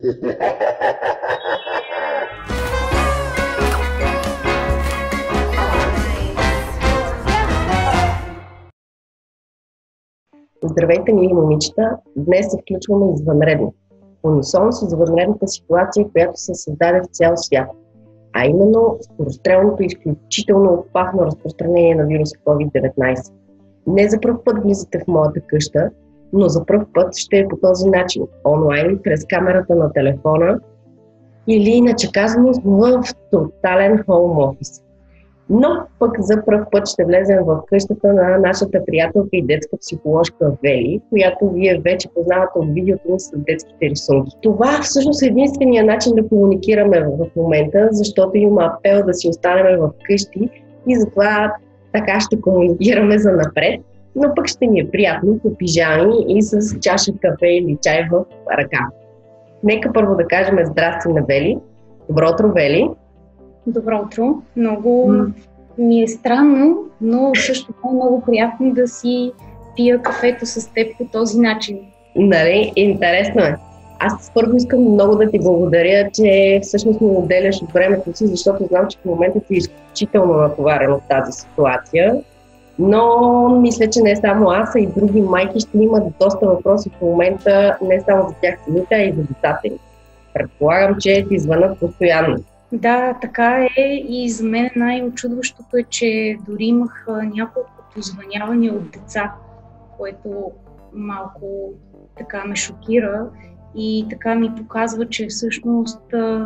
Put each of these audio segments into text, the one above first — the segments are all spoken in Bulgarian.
Здравейте, мили момичета! Днес се включваме извънредно. Унисон с извънредната ситуация, която се създаде в цял свят. А именно скорострелното и изключително опасно разпространение на вируса COVID-19. Не за пръв път влизате в моята къща, но за пръв път ще е по този начин, онлайн, през камерата на телефона или иначе казано в тотален хоум офис. Но пък за пръв път ще влезем в къщата на нашата приятелка и детска психоложка Вели, която вие вече познавате от видеото ни с детските рисунки. Това всъщност е единствения начин да комуникираме в момента, защото има апел да си останем в къщи и затова така ще комуникираме за напред. Но пък ще ни е приятно по пижами и с чаша кафе или чай в ръка. Нека първо да кажем здрасти на Вели. Добро утро, Вели! Добро утро! Много ми е странно, но също е много приятно да си пия кафето с теб по този начин. Нали? Интересно е. Аз първо искам много да ти благодаря, че всъщност ми отделяш от времето си, защото знам, че в момента ти е изключително натоварен от тази ситуация. Но мисля, че не само аз, а и други майки ще имат доста въпроси в момента, не само за тях самите, а и за децата им. Предполагам, че ти звънат постоянно. Да, така е, и за мен най-очудващото е, че дори имах няколко позвънявания от деца, което малко така ме шокира и така ми показва, че всъщност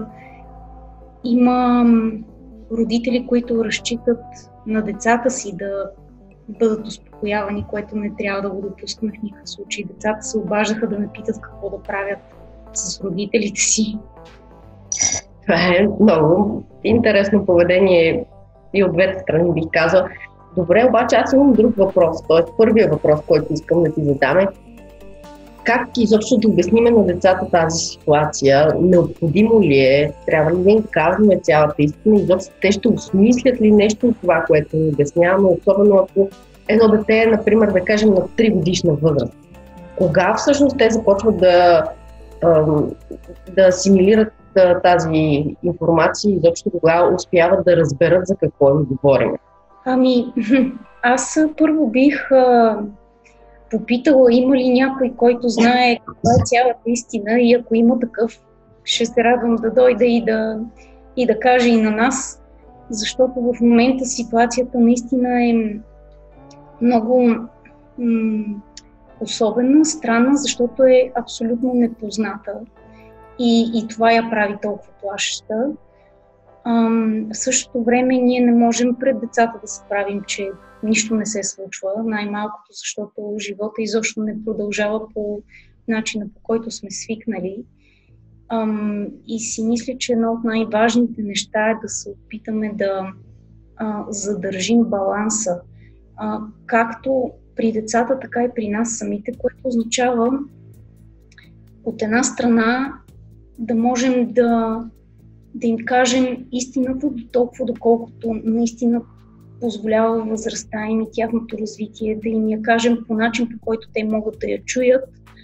има родители, които разчитат на децата си да бъдат успокоявани, което не трябва да го допускаме в никакъв случай. Децата се обаждаха да ме питат какво да правят с родителите си. Това е много интересно поведение и от двете страни, бих казала. Добре, обаче аз имам друг въпрос, т.е. първият въпрос, който искам да ти задам е: как изобщо да обясним на децата тази ситуация? Необходимо ли е? Трябва ли да им казваме цялата истина? Изобщо те ще осмислят ли нещо от това, което им обясняваме, особено ако едно дете е, например, да кажем, на 3 годишна възраст? Кога всъщност те започват да асимилират тази информация и изобщо кога успяват да разберат за какво им говорим? Аз първо бих попитала има ли някой, който знае каква е цялата истина, и ако има такъв, ще се радвам да дойде и да каже и на нас, защото в момента ситуацията наистина е много особена, странна, защото е абсолютно непозната и това я прави толкова плашеща. В същото време ние не можем пред децата да се правим, че нищо не се случва, най-малкото, защото живота изобщо не продължава по начина, по който сме свикнали. И си мисля, че едно от най-важните неща е да се опитаме да задържим баланса, както при децата, така и при нас самите, което означава от една страна да можем да им кажем истината до толкова, доколкото наистина позволява възрастта им и тяхното развитие, да им я кажем по начин, по който те могат да я чуят.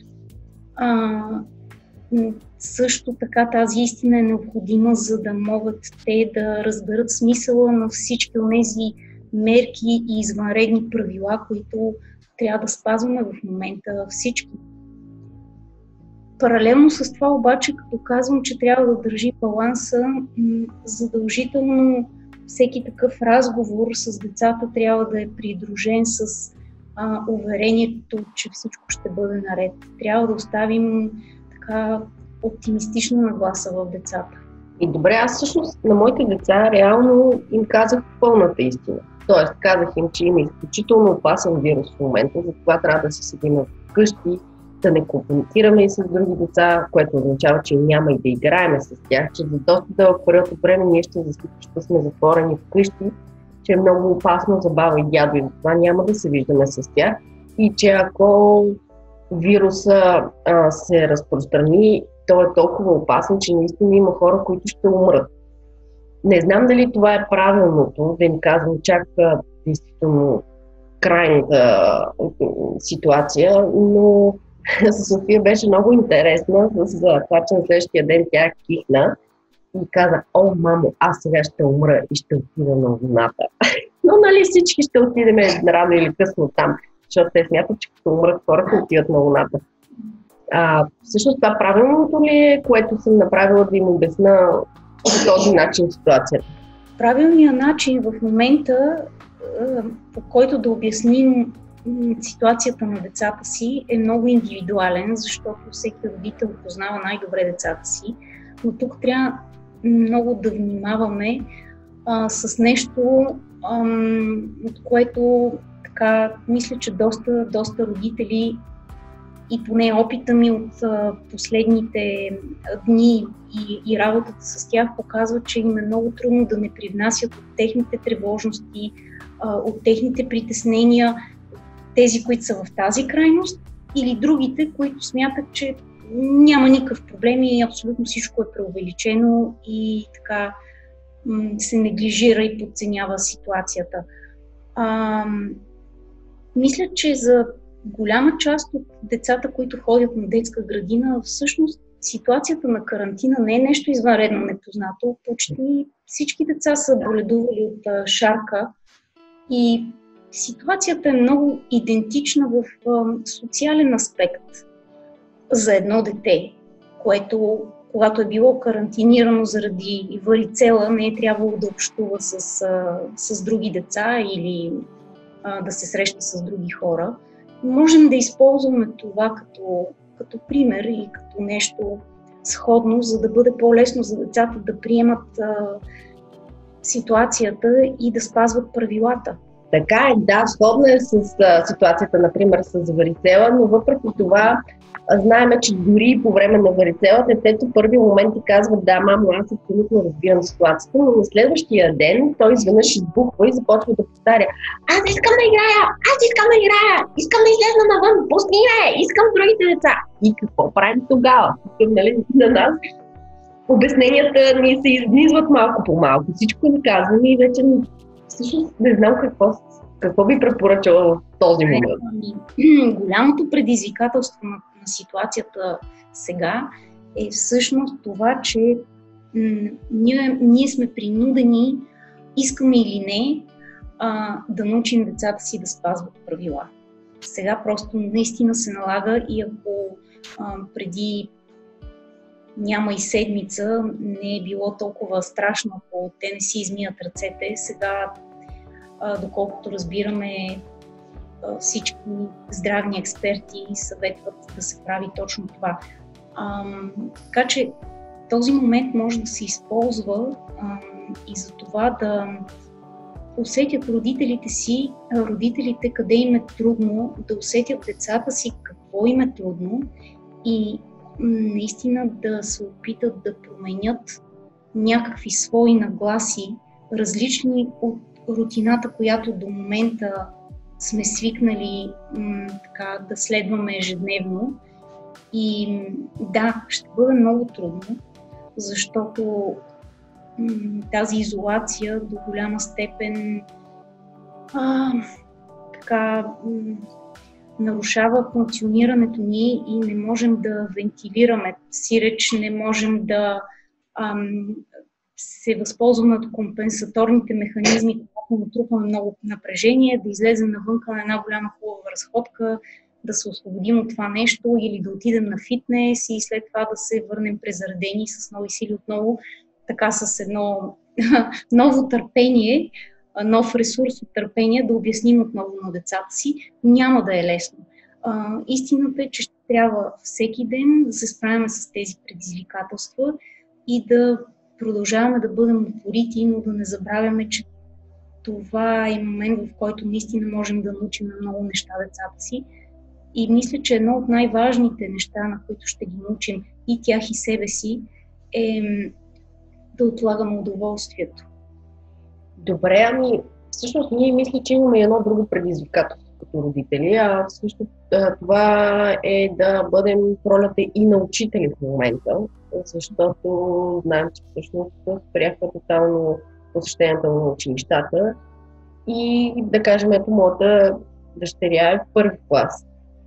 Също така тази истина е необходима, за да могат те да разберат смисъла на всички от тези мерки и извънредни правила, които трябва да спазваме в момента всички. Паралелно с това обаче, като казвам, че трябва да държи баланса, задължително всеки такъв разговор с децата трябва да е придружен с уверението, че всичко ще бъде наред. Трябва да оставим така оптимистична нагласа в децата. И добре, аз всъщност на моите деца реално им казах пълната истина. Тоест, казах им, че има изключително опасен вирус в момента, затова трябва да се седим вкъщи, да не комуникираме и с други деца, което означава, че няма и да играеме с тях, че за доста дълъг период от време ние ще сме затворени вкъщи, че е много опасно за баба и дядо и затова няма да се виждаме с тях и че ако вируса се разпространи, то е толкова опасно, че наистина има хора, които ще умрат. Не знам дали това е правилното, да им казвам чак действително крайната ситуация, но София беше много интересна с това, че на следващия ден тя кихна и каза: "О, мамо, аз сега ще умра и ще отида на Луната." Но нали всички ще отидем рано или късно там, защото те смятат, че като умрат хората отиват на Луната. Всъщност това правилното ли е, което съм направила да им обясна по този начин ситуацията? Правилният начин в момента, по който да обясним ситуацията на децата си, е много индивидуален, защото всеки родител познава най-добре децата си, но тук трябва много да внимаваме с нещо, от което така, мисля, че доста родители и поне опита ми от последните дни и работата с тях показва, че им е много трудно да не привнасят от техните тревожности, от техните притеснения, тези, които са в тази крайност, или другите, които смятат, че няма никакъв проблем и абсолютно всичко е преувеличено и така се неглижира и подценява ситуацията. Мисля, че за голяма част от децата, които ходят на детска градина, всъщност ситуацията на карантина не е нещо извънредно непознато. Почти всички деца са боледували от шарка и ситуацията е много идентична в социален аспект за едно дете, което, когато е било карантинирано заради варицела, не е трябвало да общува с други деца или да се среща с други хора. Можем да използваме това като пример и като нещо сходно, за да бъде по-лесно за децата да приемат ситуацията и да спазват правилата. Така е, да, сходна е с ситуацията, например, с варицела, но въпреки това знаем, че дори по време на варицела детето в първи момент ти казва: "Да, мамо, аз абсолютно разбирам ситуацията", но на следващия ден той изведнъж избухва и започва да повтаря: "Аз искам да играя, искам да излезна навън, пусни ме, искам другите деца." И какво правим тогава? Нали, на нас обясненията ни се изнизват малко по малко. Всичко доказваме и вече всъщност не знам какво би препоръчала в този момент. Голямото предизвикателство на ситуацията сега е всъщност това, че ние сме принудени, искаме или не, да научим децата си да спазват правила. Сега просто наистина се налага и ако преди няма и седмица не е било толкова страшно, ако те не си измият ръцете, сега, доколкото разбираме, всички здравни експерти съветват да се прави точно това. Така че този момент може да се използва и за това да усетят родителите къде им е трудно, да усетят децата си какво им е трудно и наистина да се опитат да променят някакви свои нагласи, различни от рутината, която до момента сме свикнали така, да следваме ежедневно. И да, ще бъде много трудно, защото тази изолация до голяма степен нарушава функционирането ни и не можем да вентилираме сиреч, не можем да се възползваме от компенсаторните механизми, когато натрупваме много напрежение, да излезем навънка на една голяма хубава разходка, да се освободим от това нещо или да отидем на фитнес и след това да се върнем презаредени с нови сили отново, така с едно ново търпение, нов ресурс от търпение да обясним отново на децата си. Няма да е лесно. Истината е, че ще трябва всеки ден да се справяме с тези предизвикателства и да продължаваме да бъдем упорити, но да не забравяме, че това е момент, в който наистина можем да научим на много неща децата си. И мисля, че едно от най-важните неща, на които ще ги научим и тях и себе си, е да отлагаме удоволствието. Добре, всъщност ние мисля, че имаме едно друго предизвикателство като родители, всъщност това е да бъдем в ролята и на учители в момента, защото знаем, че всъщност спряха тотално посещенията на училищата и да кажем, ето моята дъщеря е в първи клас.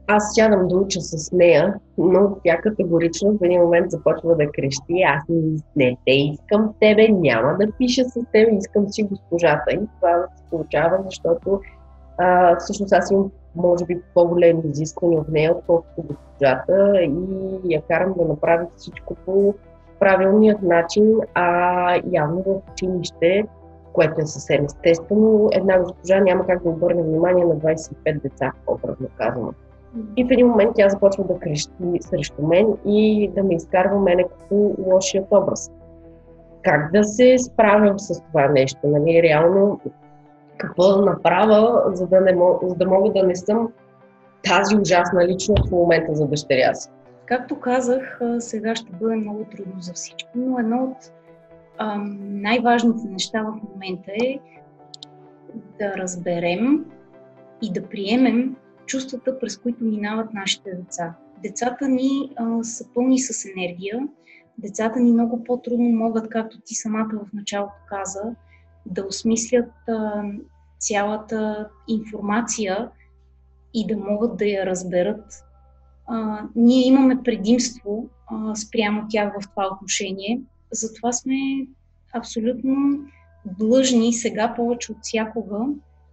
аз сядам да уча с нея, но тя категорично в един момент започва да крещи: аз не те искам тебе, няма да пиша с теб, искам си госпожата. И това се получава, защото всъщност аз имам, може би, по-големи изисквания от нея, отколкото госпожата, и я карам да направи всичко по правилният начин, явно в училище, което е съвсем естествено, една госпожа няма как да обърне внимание на 25 деца, образно казано. И в един момент тя започва да крещи срещу мен и да ме изкарва мене като лошият образ. Как да се справям с това нещо? Нали? Реално, какво да направя, за да мога да не съм тази ужасна личност в момента за дъщеря си? Както казах, сега ще бъде много трудно за всички, но едно от най-важните неща в момента е да разберем и да приемем чувствата, през които минават нашите деца. Децата ни са пълни с енергия, децата ни много по-трудно могат, както ти самата в началото каза, да осмислят цялата информация и да могат да я разберат. Ние имаме предимство спрямо тях в това отношение, затова сме абсолютно длъжни сега повече от всякога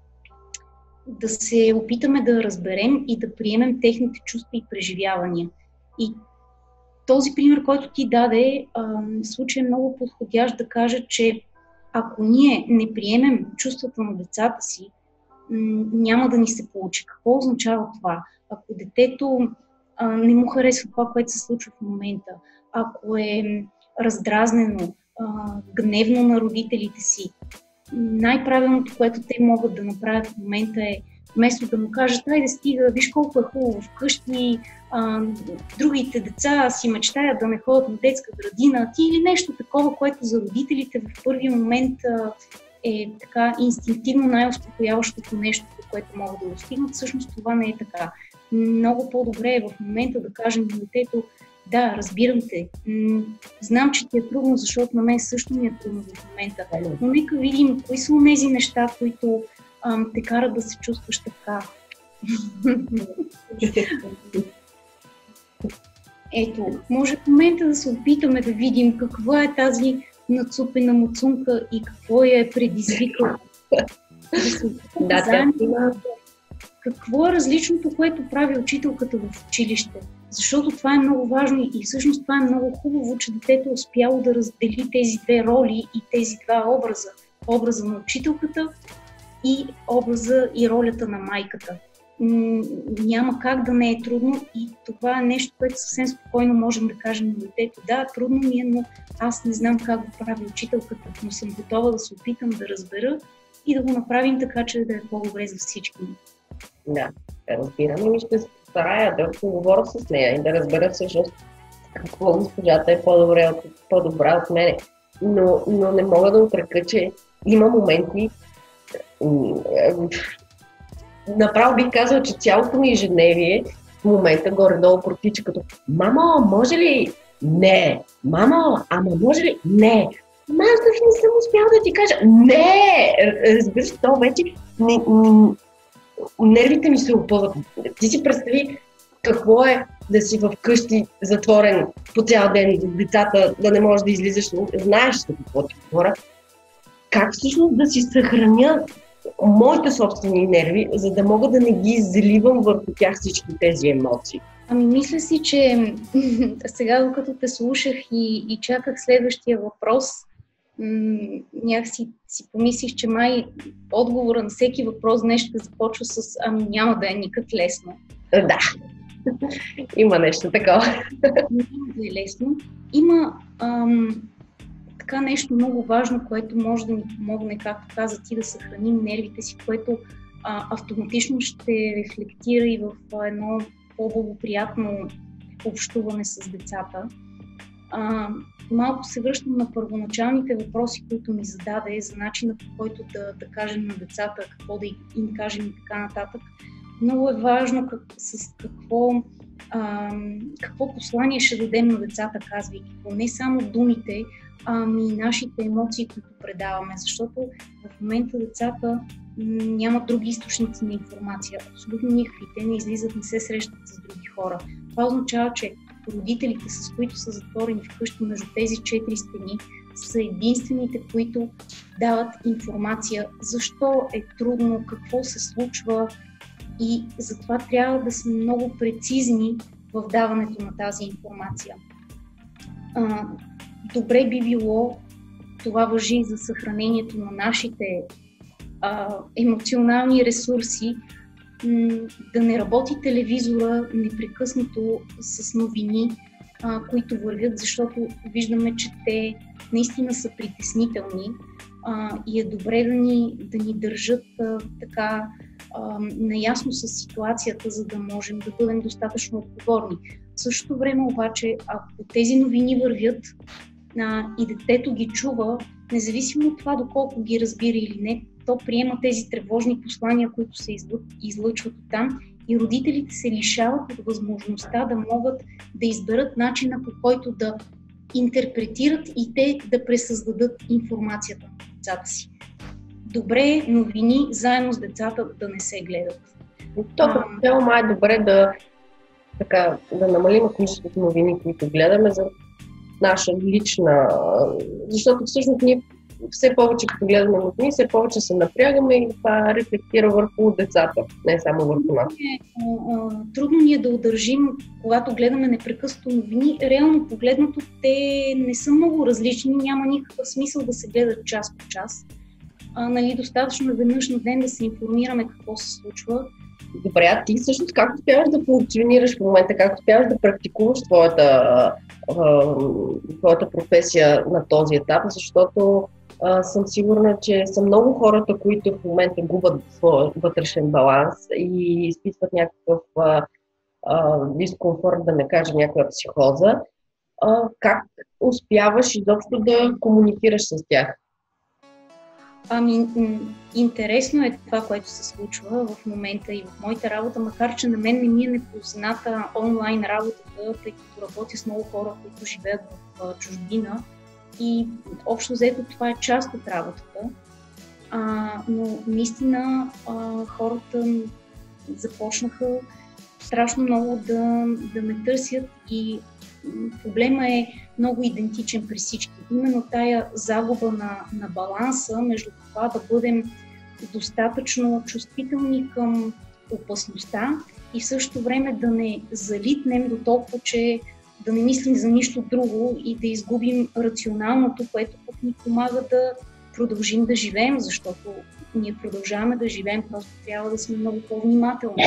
да се опитаме да разберем и да приемем техните чувства и преживявания. И този пример, който ти даде, в случай е много подходящ да кажа, че ако ние не приемем чувствата на децата си, няма да ни се получи. Какво означава това? Ако детето не му харесва това, което се случва в момента, ако е раздразнено, гневно на родителите си, най-правилното, което те могат да направят в момента е, вместо да му кажат: айде стига, виж колко е хубаво вкъщи, другите деца си мечтаят да не ходят на детска градина, ти или нещо такова, което за родителите в първи момент е така инстинктивно най-успокояващото нещо, до което могат да достигнат. Всъщност това не е така. Много по-добре е в момента да кажем на детето: да, разбирам те. Знам, че ти е трудно, защото на мен също ми е трудно в момента. Но нека видим кои са тези неща, които те карат да се чувстваш така. Ето, може в момента да се опитаме да видим каква е тази нацупена муцунка и какво я е предизвикало. Какво е различното, което прави учителката в училище? Защото това е много важно и всъщност това е много хубаво, че детето е успяло да раздели тези две роли и тези два образа. Образа на учителката и образа и ролята на майката. Няма как да не е трудно и това е нещо, което съвсем спокойно можем да кажем на детето: да, трудно ми е, но аз не знам как го прави учителката, но съм готова да се опитам да разбера и да го направим така, че да е по-добре за всички. Да, разбирам и ще се постарая да поговоря с нея и да разбера всъщност какво госпожата е по-добра от мене. Но не мога да отрека, че има моменти, направо бих казала, че цялото ми ежедневие в момента горе-долу протича като: мамо, може ли? Не. Мамо, ама може ли? Не. Аз дори не съм успяла да ти кажа. Не! Разбираш, то вече нервите ми се опъват. Ти си представи какво е да си вкъщи затворен по цял ден, децата да не можеш да излизаш. Знаеш за какво ти говоря. Как всъщност да си съхраня моите собствени нерви, за да мога да не ги изливам върху тях всички тези емоции? Ами мисля си, че сега, докато те слушах и чаках следващия въпрос, някакси си помислих, че май отговора на всеки въпрос днес ще започва с: ами няма да е никак лесно. Да, има нещо такова. Няма да е лесно. Има така нещо много важно, което може да ни помогне, както каза ти, да съхраним нервите си, което автоматично ще рефлектира и в едно по-благоприятно общуване с децата. Малко се връщам на първоначалните въпроси, които ми зададе, за начина, по който да кажем на децата какво да им кажем и така нататък. Много е важно с какво послание ще дадем на децата, казвайки го. Не само думите, ами нашите емоции, които предаваме, защото в момента децата нямат други източници на информация. Абсолютно никакви. Те не излизат, не се срещат с други хора. Това означава, че родителите, с които са затворени вкъщи между тези 4 стени, са единствените, които дават информация защо е трудно, какво се случва, и затова трябва да са много прецизни в даването на тази информация. Добре би било, това важи за съхранението на нашите емоционални ресурси, да не работи телевизора непрекъснато с новини, които вървят, защото виждаме, че те наистина са притеснителни, и е добре да ни държат така наясно с ситуацията, за да можем да бъдем достатъчно отговорни. В същото време обаче, ако тези новини вървят и детето ги чува, независимо от това доколко ги разбира или не, то приема тези тревожни послания, които се излъчват оттам, и родителите се лишават от възможността да могат да изберат начина, по който да интерпретират и те да пресъздадат информацията на децата си. Добре новини заедно с децата да не се гледат. То като май е добре да намалим количеството новини, които гледаме за наша лична... Защото всъщност ние все повече, като гледаме новини, все повече се напрягаме и това рефлектира върху децата, не само върху нас. Трудно ни е да удържим, когато гледаме непрекъснато новини. Реално погледнато, те не са много различни, няма никакъв смисъл да се гледат час по час. Достатъчно веднъж на ден да се информираме какво се случва. Добре, а ти всъщност как успяваш да функционираш в момента, как успяваш да практикуваш твоята професия на този етап, защото съм сигурна, че са много хората, които в момента губят своя вътрешен баланс и изпитват някакъв дискомфорт, да не кажа някаква психоза. Как успяваш изобщо да комуникираш с тях? Интересно е това, което се случва в момента и в моята работа, макар че на мен не ми е непозната онлайн работата, тъй като работя с много хора, които живеят в чужбина, и общо взето това е част от работата. Но наистина хората започнаха страшно много да ме търсят, и проблема е много идентичен при всички. Именно тая загуба на баланса между това да бъдем достатъчно чувствителни към опасността и в същото време да не залитнем до толкова, че да не мислим за нищо друго и да изгубим рационалното, което пък ни помага да продължим да живеем, защото ние продължаваме да живеем, просто трябва да сме много по-внимателни.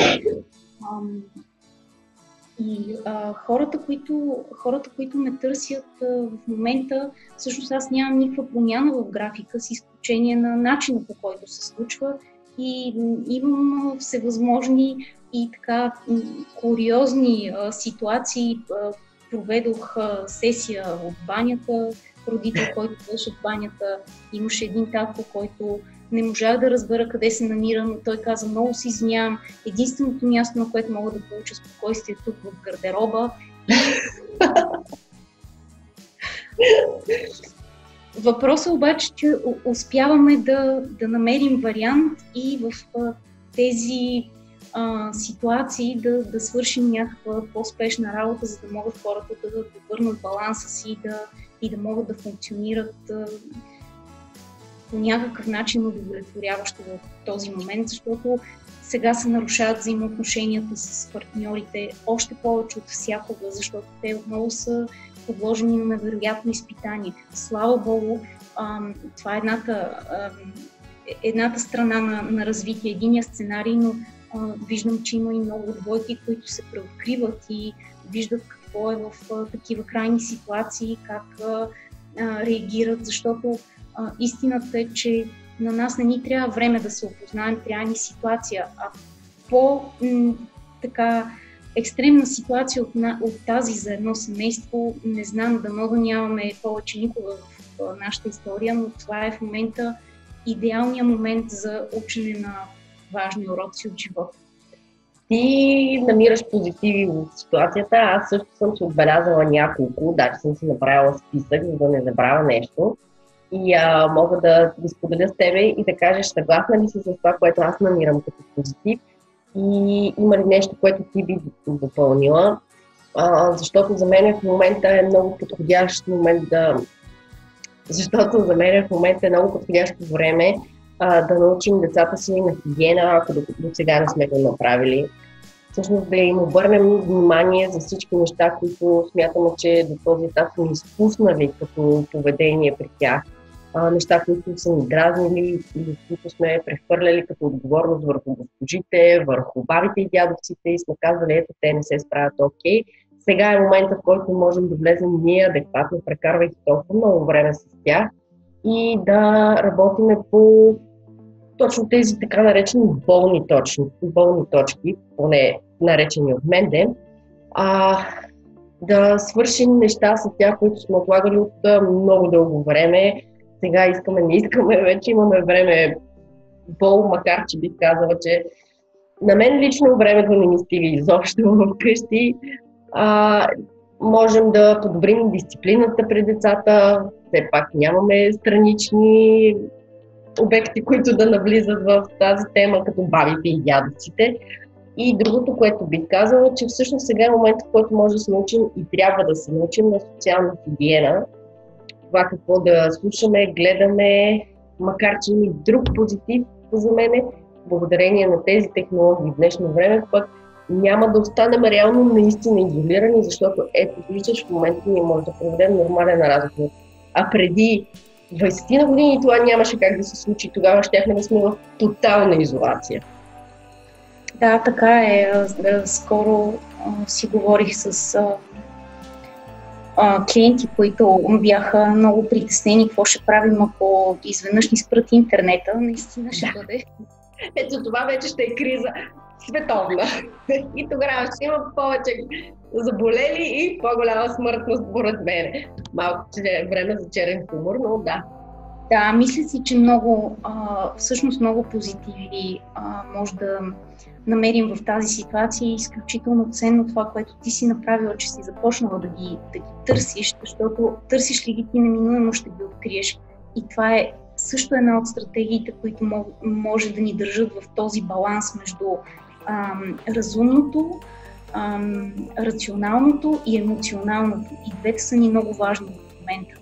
И хората, които ме търсят в момента, всъщност аз нямам никаква промяна в графика, с изключение на начина, по който се случва, и имам всевъзможни и така куриозни ситуации. Проведох сесия от банята, родител, който беше в банята, имаше един татко, който не можах да разбера къде се намира, но той каза: много се извинявам, единственото място, на което мога да получа спокойствие, тук в гардероба. Въпросът обаче, че успяваме да намерим вариант и в тези ситуации да свършим някаква по-спешна работа, за да могат хората да върнат баланса си и да могат да функционират по някакъв начин удовлетворяващо в този момент, защото сега се нарушават взаимоотношенията с партньорите още повече от всякога, защото те отново са подложени на невероятно изпитание. Слава Богу, това е едната страна на развитие, единия сценарий, но виждам, че има и много двойки, които се преоткриват и виждат какво е в такива крайни ситуации, как реагират, защото истината е, че на нас не ни трябва време да се опознаем, трябва ни ситуация. А така екстремна ситуация от тази за едно семейство, не знам, дано да нямаме повече никога в нашата история, но това е в момента идеалният момент за учене на важни уроци от живота. Ти намираш позитиви в ситуацията, аз също съм си отбелязала няколко, даже съм си направила списък, за да не забравя нещо. и мога да ги споделя с тебе и да кажеш съгласна ли си с това, което аз намирам като позитив и има ли нещо, което ти би допълнила. Защото за мен в момента е много подходящ момент Защото за мен в момента е много подходящо време да научим децата си на хигиена, ако до сега не сме го направили. Всъщност да им обърнем внимание за всички неща, които смятаме, че до този етап са ни изпуснали като поведение при тях. Неща, които са ни дразнили или които сме прехвърляли като отговорност върху госпожите, върху бабите и дядовците и сме казвали, ето те не се справят окей. Сега е момента, в който можем да влезем ние адекватно, прекарвайки толкова много време с тях и да работиме по точно тези така наречени болни точки, поне наречени от мен ден, да свършим неща с тях, които сме отлагали от много дълго време. Сега не искаме, вече имаме време макар че бих казала, че на мен лично времето не ми стига изобщо вкъщи. Можем да подобрим дисциплината при децата, все пак нямаме странични обекти, които да навлизат в тази тема, като бабите и дядовците. И другото, което бих казала, че всъщност сега е момент, в който може да се научим и трябва да се научим на социална хигиена. Това какво да слушаме, гледаме, макар че има и друг позитив за мене, благодарение на тези технологии в днешно време, пък няма да останем реално наистина изолирани, защото ето виждаш в момента ние може да проведем нормален разговор. А преди 20 на години това нямаше как да се случи, тогава щяхме да сме в тотална изолация. Да, така е. Скоро си говорих с клиенти, които бяха много притеснени какво ще правим, ако изведнъж ни спрат интернета. Наистина ще бъде. Ето това вече ще е криза световна. И тогава ще има повече заболели и по-голяма смъртност, според мен. Малко че е време за черен хумор, но да. Да, мисля си, че всъщност много позитиви може да намерим в тази ситуация и изключително ценно това, което ти си направила, че си започнала да ги търсиш, защото търсиш ли ги ти неминуемо ще ги откриеш. И това е също една от стратегиите, които може да ни държат в този баланс между разумното, рационалното и емоционалното. И двете са ни много важни в момента.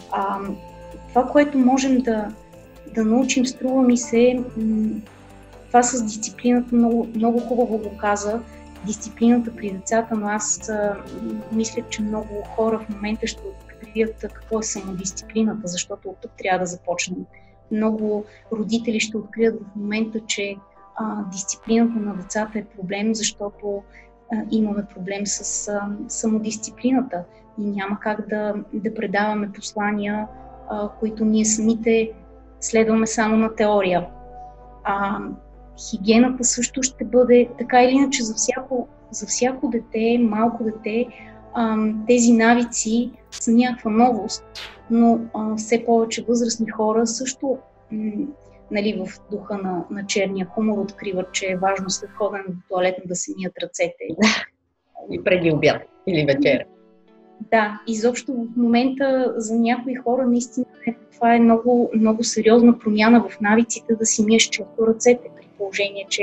Това, което можем да научим, струва ми се, това с дисциплината, много хубаво го каза, дисциплината при децата, но аз мисля, че много хора в момента ще открият какво е самодисциплината, защото от тук трябва да започнем. Много родители ще открият в момента, че дисциплината на децата е проблем, защото имаме проблем с самодисциплината и няма как да предаваме послания, които ние самите следваме само на теория. Хигиената също ще бъде така или иначе за всяко дете, малко дете, тези навици са някаква новост, но все повече възрастни хора също в духа на черния хумор откриват, че е важно след ходене до туалетна да се мият ръцете. И преди обяд или вечер. Да, изобщо в момента за някои хора наистина това е много, много сериозна промяна в навиците да си миеш често ръцете, при положение, че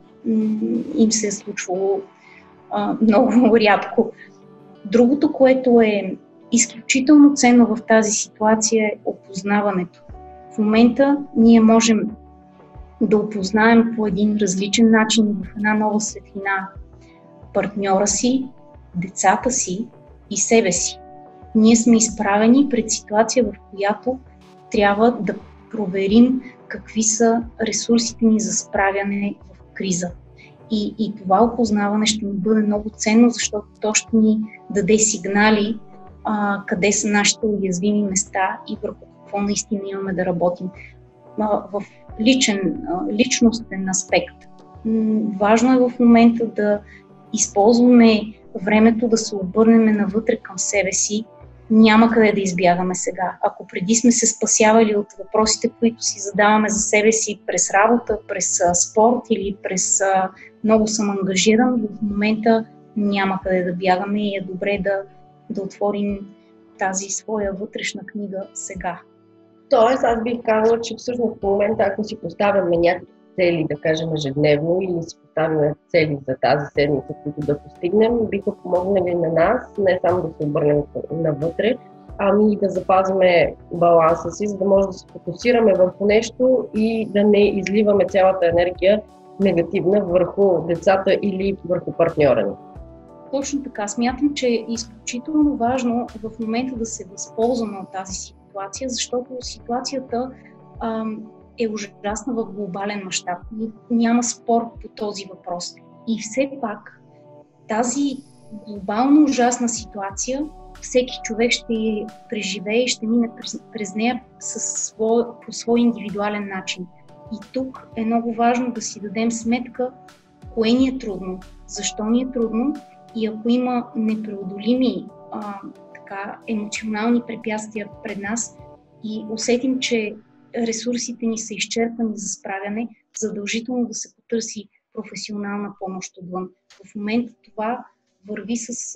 им се е случвало много рядко. Другото, което е изключително ценно в тази ситуация е опознаването. В момента ние можем да опознаем по един различен начин, в една нова светлина партньора си, децата си и себе си. Ние сме изправени пред ситуация, в която трябва да проверим какви са ресурсите ни за справяне в криза. И това опознаване ще ни бъде много ценно, защото то ще ни даде сигнали къде са нашите уязвими места и върху какво наистина имаме да работим. В личностен аспект. Важно е в момента да използваме времето да се обърнем навътре към себе си. Няма къде да избягаме сега. Ако преди сме се спасявали от въпросите, които си задаваме за себе си през работа, през спорт или през много съм ангажиран, в момента няма къде да бягаме и е добре да отворим тази своя вътрешна книга сега. Тоест, аз бих казала, че всъщност в момента, ако си поставяме някакви цели, да кажем ежедневно, или си поставяме цели за тази седмица, които да постигнем, биха помогнали на нас, не само да се обърнем навътре, ами и да запазиме баланса си, за да може да се фокусираме върху нещо и да не изливаме цялата енергия негативна върху децата или върху партньора ни. Точно така. Смятам, че е изключително важно в момента да се възползваме от тази ситуация, защото ситуацията е ужасна в глобален мащаб. Няма спор по този въпрос. И все пак тази глобално ужасна ситуация всеки човек ще преживее и ще мине през нея по свой индивидуален начин. И тук е много важно да си дадем сметка кое ни е трудно, защо ни е трудно и ако има непреодолими емоционални препятствия пред нас и усетим, че ресурсите ни са изчерпани за справяне, задължително да се потърси професионална помощ отвън. В момента това върви с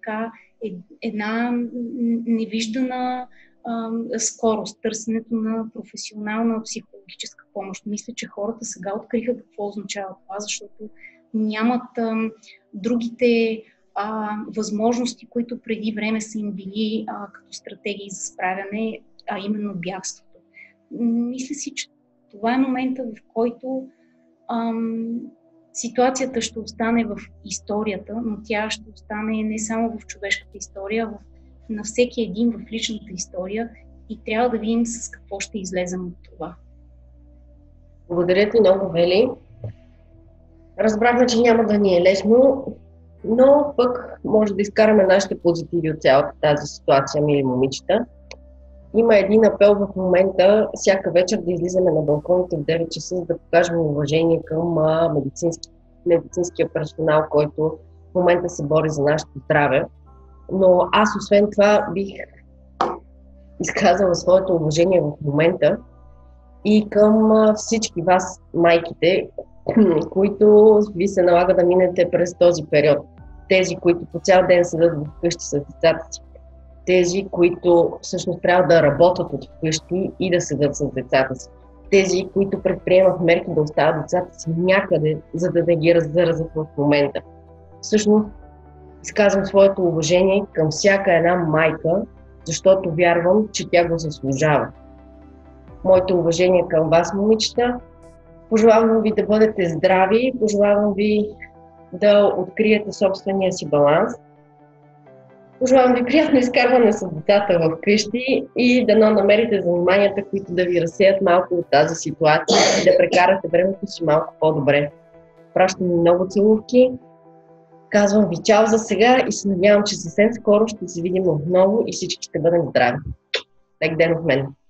една невиждана скорост, търсенето на професионална психологическа помощ. Мисля, че хората сега откриха какво означава това, защото нямат другите възможности, които преди време са им били като стратегии за справяне, а именно бягството. Мисля си, че това е момента, в който ситуацията ще остане в историята, но тя ще остане не само в човешката история, на всеки един в личната история и трябва да видим с какво ще излезем от това. Благодаря ти много, Вели. Разбрахме, че няма да ни е лесно, но пък може да изкараме нашите позитиви от цялата тази ситуация, мили момичета. Има един апел в момента, всяка вечер да излизаме на балконите в 9 часа, за да покажем уважение към медицинския персонал, който в момента се бори за нашето здраве. Но аз освен това бих изказала своето уважение в момента и към всички вас, майките, които ви се налага да минете през този период. Тези, които по цял ден седат вкъщи с децата си. Тези, които всъщност трябва да работят от вкъщи и да седат с децата си. Тези, които предприемат мерки да оставят децата си някъде, за да не ги раздързат в момента. Всъщност, изказвам своето уважение към всяка една майка, защото вярвам, че тя го заслужава. Моето уважение към вас, момичета. Пожелавам ви да бъдете здрави, пожелавам ви да откриете собствения си баланс. Пожелавам ви приятно изкарване с децата в къщи и да намерите заниманията, които да ви разсеят малко от тази ситуация и да прекарате времето си малко по-добре. Пращам ви много целувки. Казвам ви чао за сега и се надявам, че съвсем скоро ще се видим отново и всички ще бъдем здрави. Лек ден от мен!